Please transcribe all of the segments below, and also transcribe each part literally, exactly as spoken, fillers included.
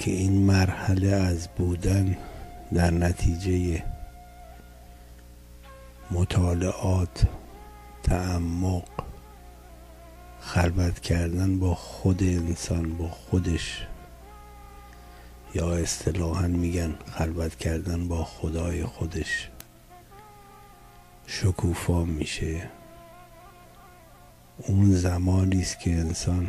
که این مرحله از بودن در نتیجه مطالعات، تعمق، خلوت کردن با خود انسان، با خودش، یا اصطلاحاً میگن خلوت کردن با خدای خودش، شکوفا میشه. اون زمانی است که انسان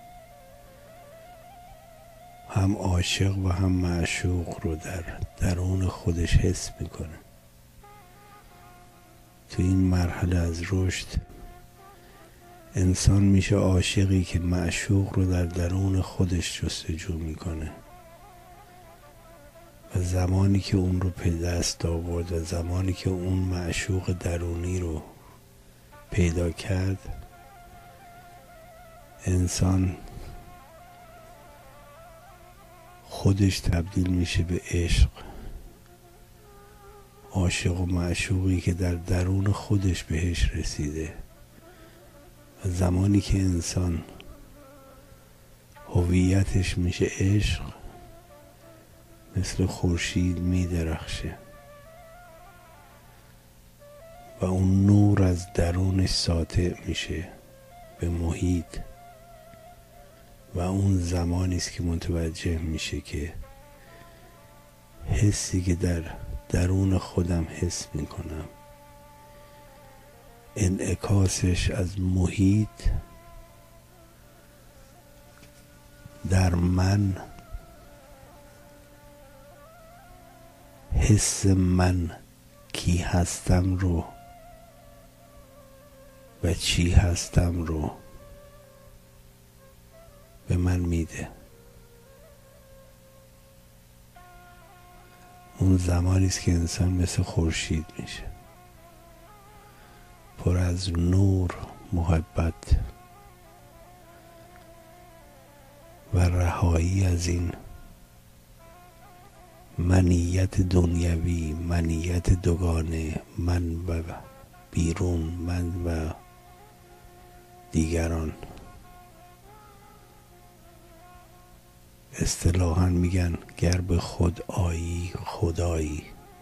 هم عاشق و هم معشوق رو در درون خودش حس میکنه. تو این مرحله از رشد انسان میشه عاشقی که معشوق رو در درون خودش جستجو میکنه و زمانی که اون رو به دست آورد و زمانی که اون معشوق درونی رو پیدا کرد، انسان خودش تبدیل میشه به عشق. عاشق و معشوقی که در درون خودش بهش رسیده و زمانی که انسان هویتش میشه عشق، مثل خورشید میدرخشه و اون نور از درونش ساطع میشه به محیط و اون زمانی است که متوجه میشه که حسی که در درون خودم حس میکنم انعکاسش از محیط در من حس من کی هستم رو و چی هستم رو به من میده. اون زمانی است که انسان مثل خورشید میشه، پر از نور، محبت و رهایی از این منیت دنیوی، منیت دوگانه، من و بیرون، من و دیگران. اصطلاحاً میگن گر به خود آیی خدایی.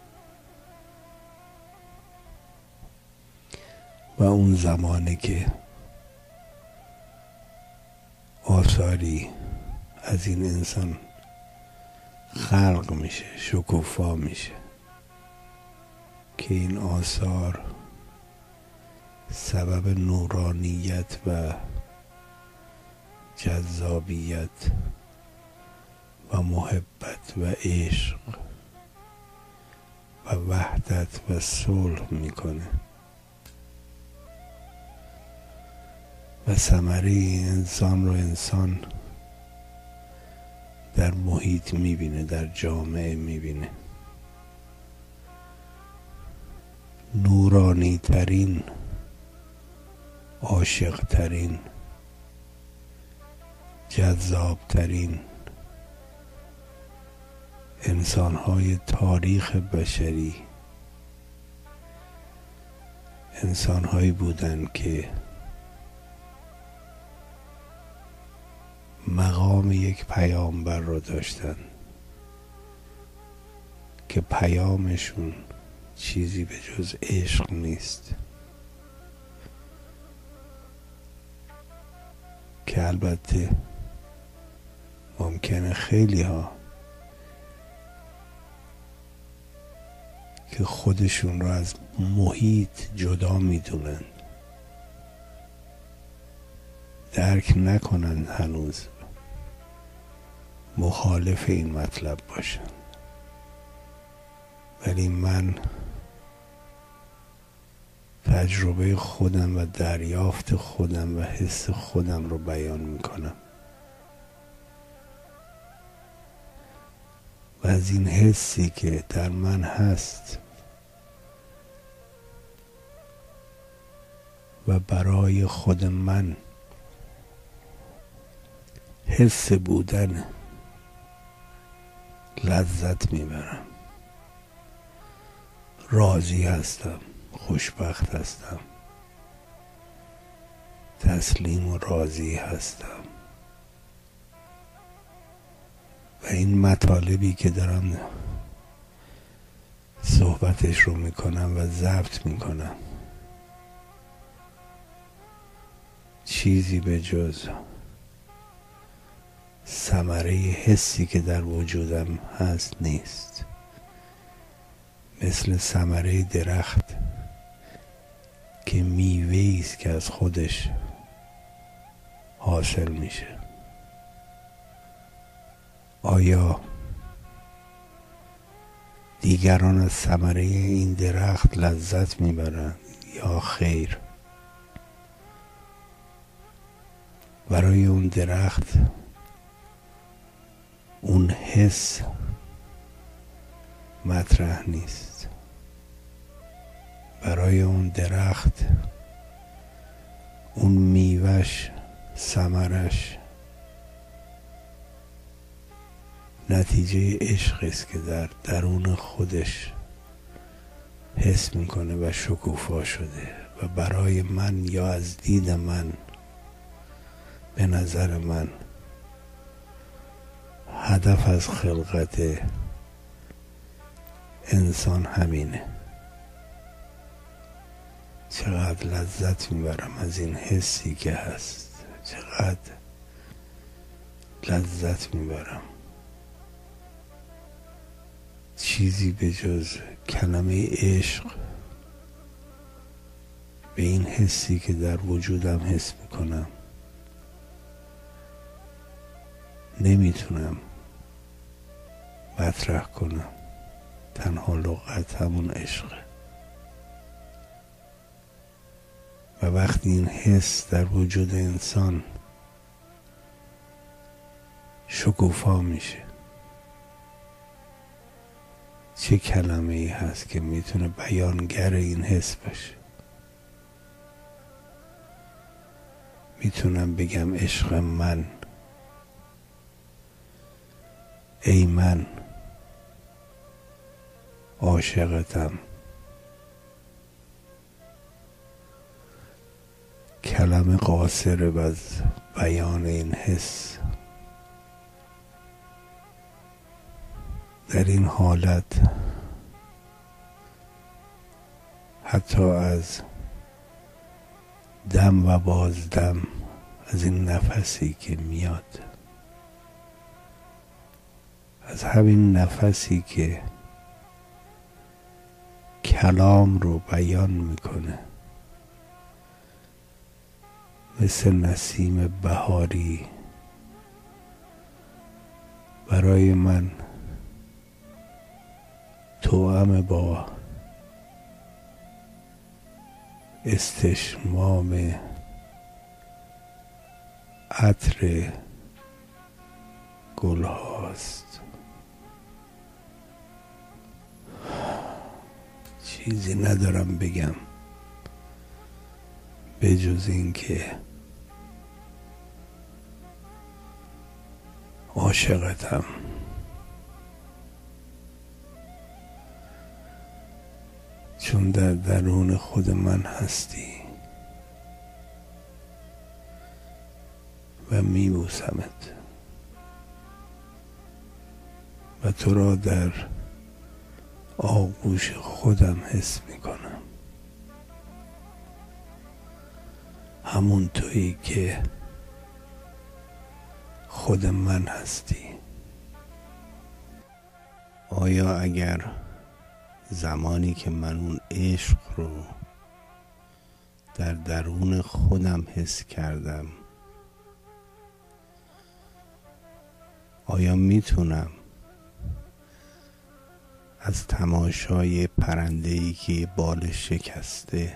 و اون زمانه که آثاری از این انسان خلق میشه، شکوفا میشه، که این آثار سبب نورانیت و جذابیت و محبت و عشق و وحدت و صلح میکنه و ثمره انسان رو انسان در محیط میبینه، در جامعه میبینه. نورانی ترین، عاشق ترین، جذاب ترین انسان‌های تاریخ بشری انسان‌هایی بودند که مقام یک پیامبر رو داشتن که پیامشون چیزی به جز عشق نیست، که البته ممکنه خیلی ها که خودشون رو از محیط جدا میدونن درک نکنن، هنوز مخالف این مطلب باشن. ولی من تجربه خودم و دریافت خودم و حس خودم رو بیان میکنم و از این حسی که در من هست و برای خود من حس بودن لذت میبرم، راضی هستم، خوشبخت هستم، تسلیم و راضی هستم و این مطالبی که دارم صحبتش رو میکنم و ضبط میکنم چیزی به جز ثمره حسی که در وجودم هست نیست. مثل ثمره درخت که میوه‌ای است که از خودش حاصل میشه. آیا دیگران از ثمره این درخت لذت میبرند یا خیر؟ برای اون درخت اون حس مطرح نیست. برای اون درخت اون میوهش، ثمرش نتیجه عشق است که در درون خودش حس میکنه و شکوفا شده و برای من یا از دید من، به نظر من، هدف از خلقت انسان همینه. چقدر لذت میبرم از این حسی که هست، چقدر لذت میبرم. چیزی به جز کلمه عشق به این حسی که در وجودم حس میکنم نمیتونم مطرح کنم. تنها لغت همون عشقه و وقتی این حس در وجود انسان شکوفا میشه، چه کلمه ای هست که میتونه بیانگر این حس باشه؟ میتونم بگم عشق من، ای من عاشقتم. کلمه قاصر از بیان این حس. در این حالت حتی از دم و بازدم، از این نفسی که میاد، از همین نفسی که کلام رو بیان میکنه، مثل نسیم بهاری برای من توأم با استشمام عطر گل هاست. چیزی ندارم بگم به جز این که عاشقتم. چون در درون خود من هستی و میبوسمت و تو را در آغوش خودم حس میکنم، همون تویی که خود من هستی. آیا اگر زمانی که من اون عشق رو در درون خودم حس کردم، آیا میتونم از تماشای پرنده‌ای که بالش شکسته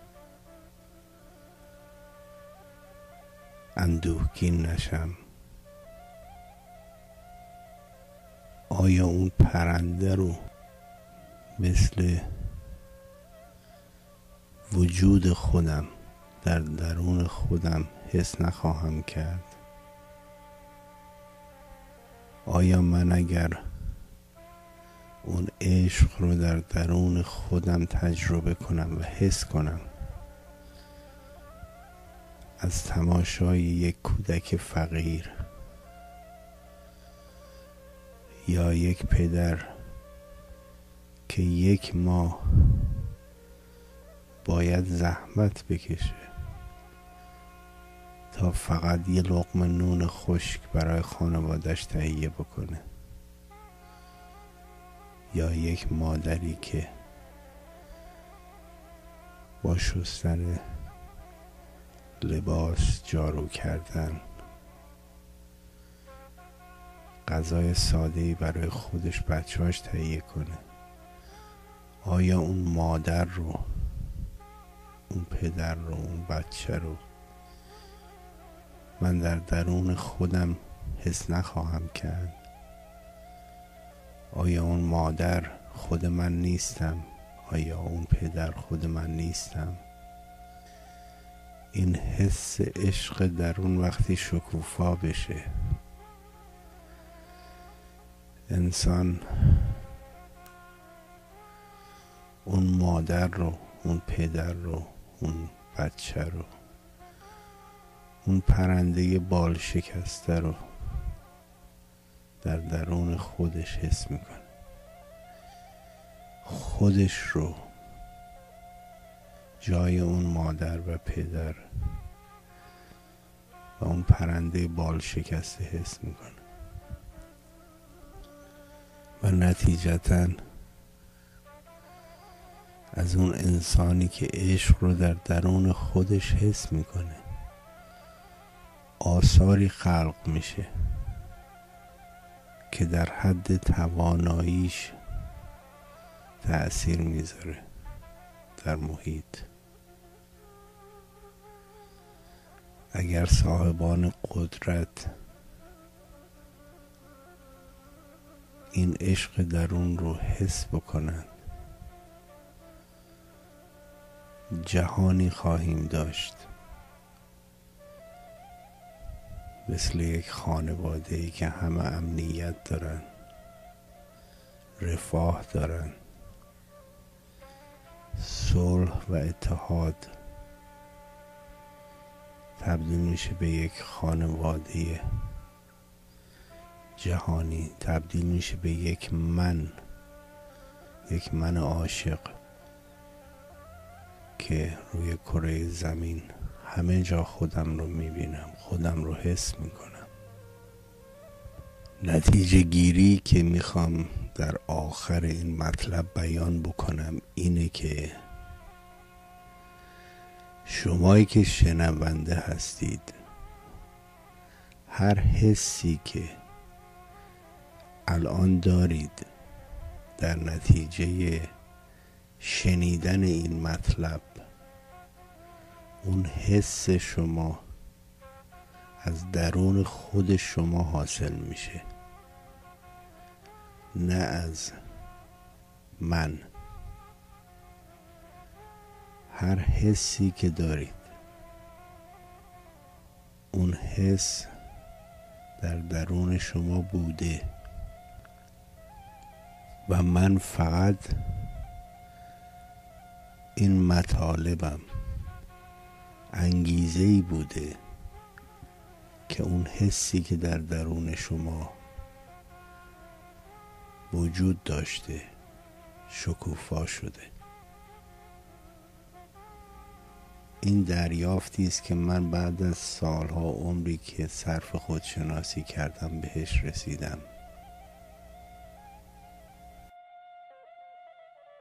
اندوهگین نشم؟ آیا اون پرنده رو مثل وجود خودم در درون خودم حس نخواهم کرد؟ آیا من اگر اون عشق رو در درون خودم تجربه کنم و حس کنم، از تماشای یک کودک فقیر یا یک پدر که یک ماه باید زحمت بکشه تا فقط یه لقمه نون خشک برای خانوادش تهیه بکنه، یا یک مادری که با شستن لباس، جارو کردن، غذای ساده‌ای برای خودش بچه‌هاش تهیه کنه، آیا اون مادر رو، اون پدر رو، اون بچه رو من در درون خودم حس نخواهم کرد؟ آیا اون مادر خود من نیستم؟ آیا اون پدر خود من نیستم؟ این حس عشق درون وقتی شکوفا بشه، انسان اون مادر رو، اون پدر رو، اون بچه رو، اون پرنده بال شکسته رو در درون خودش حس میکنه. خودش رو جای اون مادر و پدر و اون پرنده بال شکسته حس میکنه و نتیجتاً از اون انسانی که عشق رو در درون خودش حس میکنه آثاری خلق میشه که در حد تواناییش تأثیر میذاره در محیط. اگر صاحبان قدرت این عشق درون رو حس بکنن، جهانی خواهیم داشت مثل یک خانواده‌ای که همه امنیت دارن، رفاه دارن، صلح و اتحاد، تبدیل میشه به یک خانواده جهانی، تبدیل میشه به یک من، یک من عاشق که روی کره زمین همه جا خودم رو میبینم، خودم رو حس میکنم. نتیجه گیری که میخوام در آخر این مطلب بیان بکنم اینه که شمایی که شنونده هستید، هر حسی که الان دارید در نتیجه شنیدن این مطلب، اون حس شما از درون خود شما حاصل میشه، نه از من. هر حسی که دارید، اون حس در درون شما بوده و من فقط این مطالبم انگیزه‌ای بوده که اون حسی که در درون شما وجود داشته شکوفا شده. این دریافتی است که من بعد از سالها عمری که صرف خودشناسی کردم بهش رسیدم.